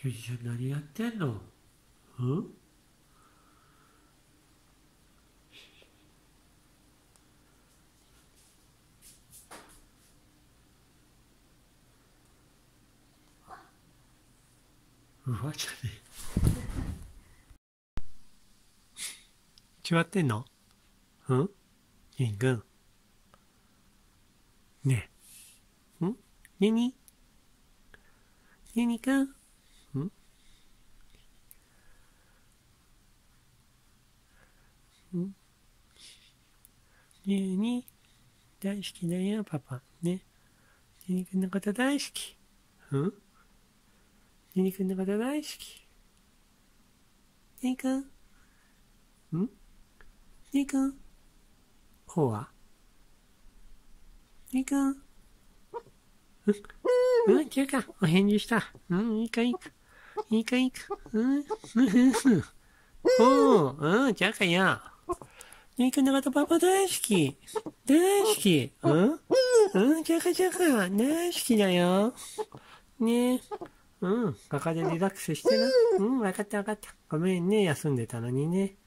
ゆじちゃん何やってんの？うん？うわじゃねえ。違ってんの？うん？ゆにくん。ねえ。ん？ゆに？ゆにくん。ん？ん？ゆに、大好きだよ、パパ。ね。ゆにくんのこと大好き。うん？ゆにくんのこと大好き。ゆにくん。ん？ゆにくん。こうは？ゆにくん。うん、違うか。お返事した。うん、いいかいいか。いいかいいか。うん、おう、うん、違うかよ。ゆにくんのことパパ大好き。大好き。うん？うん、違うか違うか。大好きだよ。ねえ。うん、ここでリラックスしてな。うん、わかったわかった。ごめんね、休んでたのにね。